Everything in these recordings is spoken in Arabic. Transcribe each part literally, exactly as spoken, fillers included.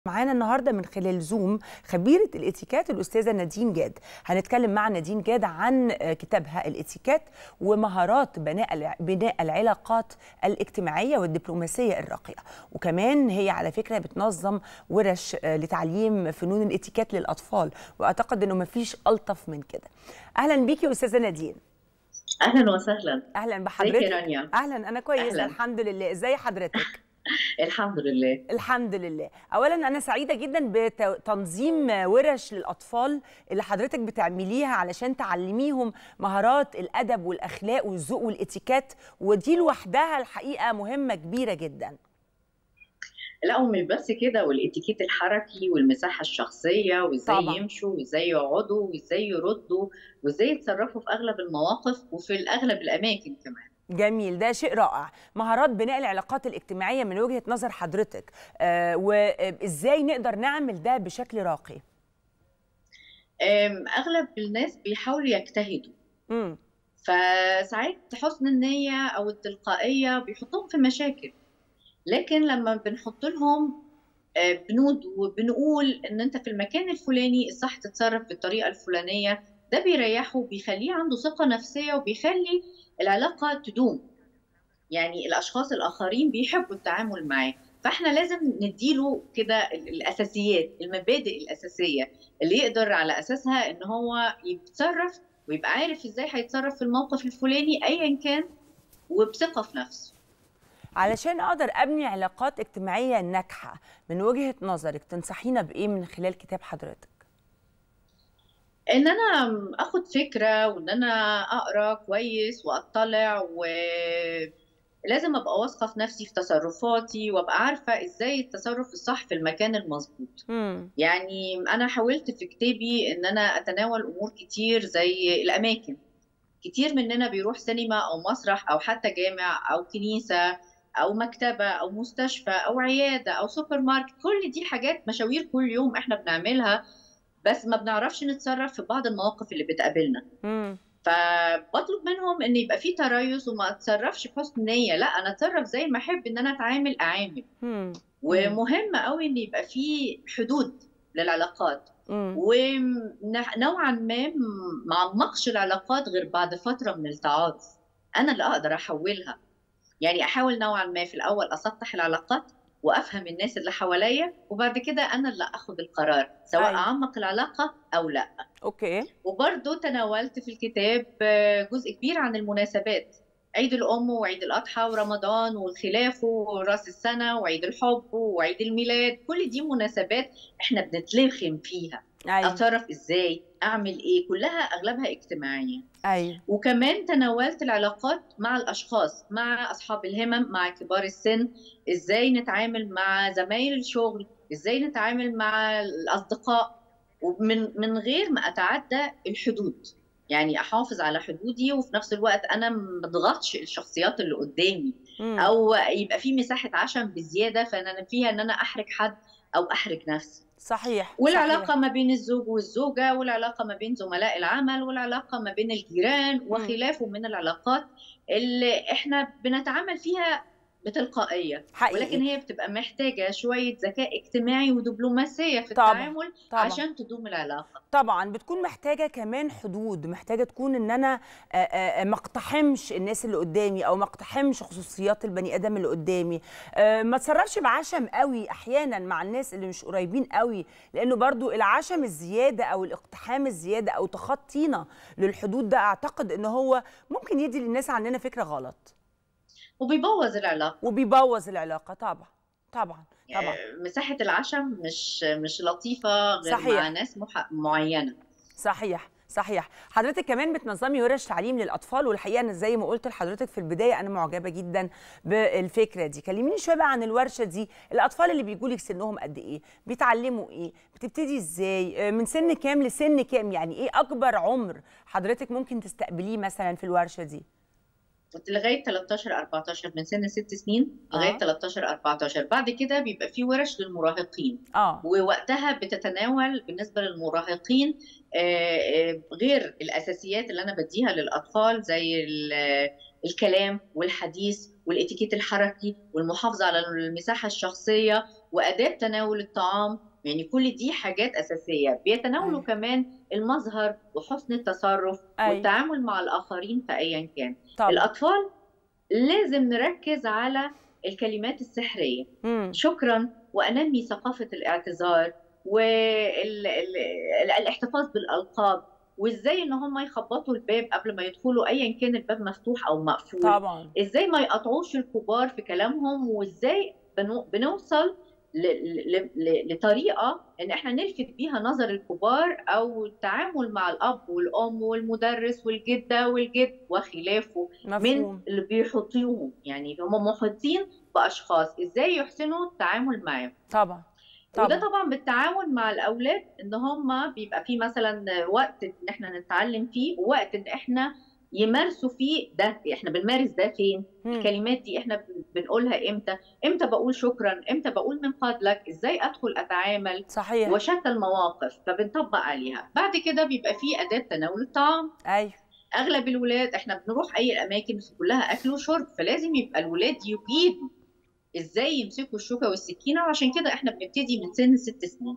معانا النهارده من خلال زوم خبيرة الاتيكيت الأستاذة نادين جاد. هنتكلم مع نادين جاد عن كتابها الاتيكيت ومهارات بناء بناء العلاقات الاجتماعية والدبلوماسية الراقية، وكمان هي على فكرة بتنظم ورش لتعليم فنون الاتيكيت للأطفال، وأعتقد إنه مفيش ألطف من كده. أهلا بيكي يا أستاذة نادين. اهلا وسهلا. أهلا ازيك يا بحضرتك. رانيا؟ أهلا، أنا كويسة اهلا. الحمد لله. إزاي حضرتك؟ الحمد لله. الحمد لله. اولا انا سعيده جدا بتنظيم ورش للاطفال اللي حضرتك بتعمليها علشان تعلميهم مهارات الادب والاخلاق والذوق والاتيكيت، ودي لوحدها الحقيقه مهمه كبيره جدا. لا ومش بس كده، والاتيكيت الحركي والمساحه الشخصيه وازاي طبعا. يمشوا وازاي يقعدوا وازاي يردوا وازاي يتصرفوا في اغلب المواقف وفي الاغلب الاماكن كمان. جميل، ده شيء رائع. مهارات بناء العلاقات الاجتماعيه من وجهه نظر حضرتك، آه وازاي نقدر نعمل ده بشكل راقي؟ أم، اغلب الناس بيحاولوا يجتهدوا، امم فساعات حسن النيه او التلقائيه بيحطوهم في مشاكل. لكن لما بنحط لهم آه، بنود وبنقول ان انت في المكان الفلاني الصح تتصرف بالطريقه الفلانيه، ده بيريحه وبيخليه عنده ثقه نفسيه وبيخلي العلاقه تدوم. يعني الاشخاص الاخرين بيحبوا التعامل معاه، فاحنا لازم نديله كده ال- الاساسيات، المبادئ الاساسيه اللي يقدر على اساسها ان هو يتصرف ويبقى عارف ازاي هيتصرف في الموقف الفلاني ايا كان، وبثقه في نفسه. علشان اقدر ابني علاقات اجتماعيه ناجحه، من وجهه نظرك تنصحينا بايه من خلال كتاب حضرتك؟ ان انا اخد فكره وان انا اقرا كويس واطلع، ولازم ابقى واثقه في نفسي في تصرفاتي وابقى عارفه ازاي التصرف الصح في المكان المظبوط. امم يعني انا حاولت في كتابي ان انا اتناول امور كتير زي الاماكن. كتير مننا بيروح سينما او مسرح او حتى جامع او كنيسه او مكتبه او مستشفى او عياده او سوبر ماركت، كل دي حاجات مشاوير كل يوم احنا بنعملها، بس ما بنعرفش نتصرف في بعض المواقف اللي بتقابلنا. امم فبطلب منهم ان يبقى في تريث وما اتصرفش بحسن نيه، لا انا اتصرف زي ما احب ان انا اتعامل اعامل. امم امم ومهم قوي ان يبقى في حدود للعلاقات، امم ونوعا ما ما عمقش العلاقات غير بعد فتره من التعارف. انا اللي اقدر احولها. يعني احاول نوعا ما في الاول اسطح العلاقات وافهم الناس اللي حواليا، وبعد كده انا اللي اخد القرار سواء ايوه. اعمق العلاقه او لا. اوكي. وبرضه تناولت في الكتاب آه، جزء كبير عن المناسبات، عيد الأم وعيد الأضحى ورمضان والخلاف ورأس السنة وعيد الحب وعيد الميلاد، كل دي مناسبات احنا بنتلخم فيها. ايوه. أتصرف إزاي؟ أعمل إيه؟ كلها أغلبها اجتماعية. ايوه. وكمان تناولت العلاقات مع الأشخاص، مع أصحاب الهمم، مع كبار السن، إزاي نتعامل مع زمايل الشغل، إزاي نتعامل مع الأصدقاء، ومن من غير ما أتعدى الحدود. يعني أحافظ على حدودي وفي نفس الوقت أنا ما اضغطش الشخصيات اللي قدامي، امم أو يبقى في مساحة عشم بزيادة فأنا فيها إن أنا أحرج حد أو أحرج نفسي. صحيح والعلاقة صحيح. ما بين الزوج والزوجة، والعلاقة ما بين زملاء العمل، والعلاقة ما بين الجيران امم وخلافه من العلاقات اللي احنا بنتعامل فيها بتلقائية، ولكن حقيقي. هي بتبقى محتاجة شوية ذكاء اجتماعي ودبلوماسية في طبعا التعامل طبعا عشان تدوم العلاقة. طبعا بتكون محتاجه كمان حدود، محتاجه تكون ان انا آه، آه، ما اقتحمش الناس اللي قدامي، او ما اقتحمش خصوصيات البني ادم اللي قدامي، آه، ما اتصرفش بعشم قوي احيانا مع الناس اللي مش قريبين قوي، لانه برضو العشم الزياده او الاقتحام الزياده او تخطينا للحدود ده اعتقد ان هو ممكن يدي للناس عننا فكره غلط وبيبوظ العلاقة. وبيبوظ العلاقه. طبعا طبعا طبعا. آه، مساحة العشم مش مش لطيفة غير مع صحيح ناس مح- معينة. صحيح صحيح. حضرتك كمان بتنظمي ورش تعليم للاطفال، والحقيقه انا زي ما قلت لحضرتك في البدايه انا معجبه جدا بالفكره دي. كلميني شويه بقى عن الورشه دي. الاطفال اللي بيجوا لك سنهم قد ايه؟ بيتعلموا ايه؟ بتبتدي ازاي؟ آه، من سن كام لسن كام؟ يعني ايه اكبر عمر حضرتك ممكن تستقبليه مثلا في الورشه دي؟ كنت لغايه تلتاشر اربعتاشر، من سن ست سنين لغايه اه تلتاشر اربعتاشر. بعد كده بيبقى في ورش للمراهقين، اه ووقتها بتتناول بالنسبه للمراهقين آه، آه، غير الاساسيات اللي انا بديها للاطفال زي ال- الكلام والحديث والاتيكيت الحركي والمحافظه على المساحه الشخصيه وآداب تناول الطعام، يعني كل دي حاجات أساسية. بيتناولوا أي. كمان المظهر وحسن التصرف أي. والتعامل مع الآخرين فأيا كان. طبعا. الأطفال لازم نركز على الكلمات السحرية، مم. شكرا، وأنمي ثقافة الاعتذار والاحتفاظ بالألقاب، وإزاي إن هم يخبطوا الباب قبل ما يدخلوا أيا كان الباب مفتوح أو مقفول، طبعا. إزاي ما يقطعوش الكبار في كلامهم، وإزاي بنو- بنوصل ل- ل- ل- لطريقة إن إحنا نلفت بيها نظر الكبار، أو التعامل مع الأب والأم والمدرس والجدة والجد وخلافه من مفهوم. اللي بيحيطوهم، يعني هم محيطين بأشخاص، إزاي يحسنوا التعامل معاهم. طبعا. وده طبعا. طبعا بالتعاون مع الأولاد، إن هم بيبقى فيه مثلا وقت إن إحنا نتعلم فيه، ووقت إن إحنا يمارسوا فيه ده. إحنا بنمارس ده فين؟ مم. الكلمات دي إحنا بنقولها إمتى؟ إمتى بقول شكرا؟ إمتى بقول من فضلك؟ إزاي أدخل أتعامل؟ صحيح. وشتى المواقف فبنطبق عليها. بعد كده بيبقى فيه أداة تناول الطعام. أيوه. اغلب الولاد احنا بنروح اي الاماكن كلها اكل وشرب، فلازم يبقى الولاد يجيدوا ازاي يمسكوا الشوكه والسكينه، وعشان كده احنا بنبتدي من سن ست سنين.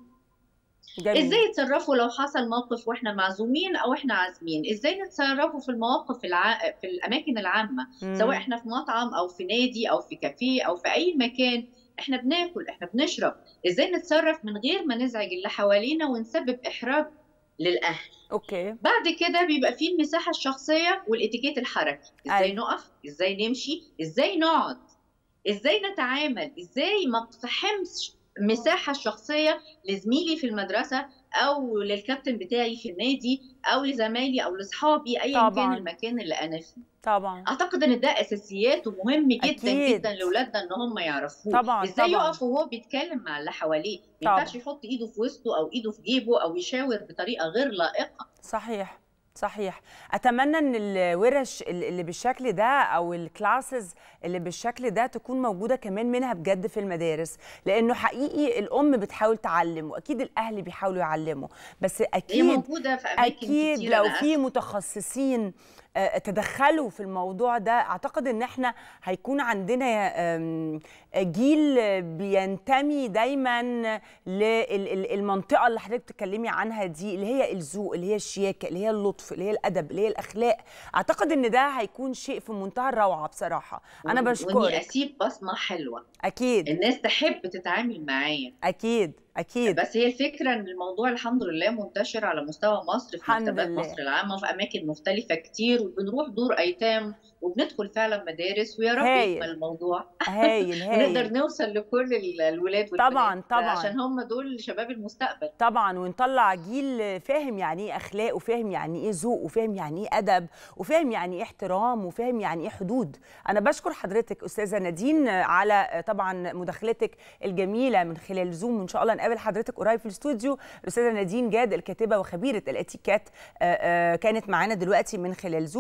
جميل. ازاي يتصرفوا لو حصل موقف واحنا معزومين او احنا عازمين، ازاي نتصرفوا في المواقف الع... في الاماكن العامه، مم. سواء احنا في مطعم او في نادي او في كافيه او في اي مكان احنا بناكل احنا بنشرب، ازاي نتصرف من غير ما نزعج اللي حوالينا ونسبب احراج للاهل. أوكي. بعد كده بيبقى فيه المساحة الشخصية والاتيكيت الحركي، ازاي أيوه. نقف، ازاي نمشي، ازاي نقعد، ازاي نتعامل، ازاي ما اقتحمش مساحة شخصية لزميلي في المدرسة او للكابتن بتاعي في النادي او لزمايلي او لاصحابي ايا كان طبعا. المكان اللي انا فيه. طبعا. اعتقد ان ده اساسيات ومهم جدا أكيد. جدا لاولادنا ان هم يعرفوه. طبعا. ازاي طبعا. يقف وهو بيتكلم مع اللي حواليه، ما طبعا. ينفعش يحط ايده في وسطه او ايده في جيبه او يشاور بطريقة غير لائقة. صحيح. صحيح. اتمنى ان الورش اللي بالشكل ده او الكلاسز اللي بالشكل ده تكون موجوده كمان منها بجد في المدارس، لانه حقيقي الام بتحاول تعلم واكيد الاهل بيحاولوا يعلموا، بس اكيد هي موجوده في اماكن اكيد كتير. لو في متخصصين تدخلوا في الموضوع ده اعتقد ان احنا هيكون عندنا جيل بينتمي دايما للمنطقه اللي حضرتك بتتكلمي عنها دي، اللي هي الذوق، اللي هي الشياكه، اللي هي اللطف، اللي هي الادب، اللي هي الاخلاق. اعتقد ان ده هيكون شيء في منتهى الروعه بصراحه. انا بشكرك. واني اسيب بصمه حلوه اكيد الناس تحب تتعامل معايا. اكيد اكيد. بس هي الفكره ان الموضوع الحمد لله منتشر على مستوى مصر، في مكتبات مصر العامه وفي اماكن مختلفه كتير، وبنروح دور ايتام وبندخل فعلا مدارس، ويا رب يكمل الموضوع. هايل هايل. ونقدر نوصل لكل الولاد والبنات، طبعا طبعا، عشان هم دول شباب المستقبل طبعا، ونطلع جيل فاهم يعني ايه اخلاق، وفاهم يعني ايه ذوق، وفاهم يعني ايه ادب، وفاهم يعني ايه احترام، وفاهم يعني ايه حدود. انا بشكر حضرتك استاذه نادين على طبعا مداخلتك الجميله من خلال زوم، وان شاء الله نقابل حضرتك قريب في الاستوديو. الاستاذه نادين جاد الكاتبه وخبيره الاتيكيت كانت معانا دلوقتي من خلال زوم.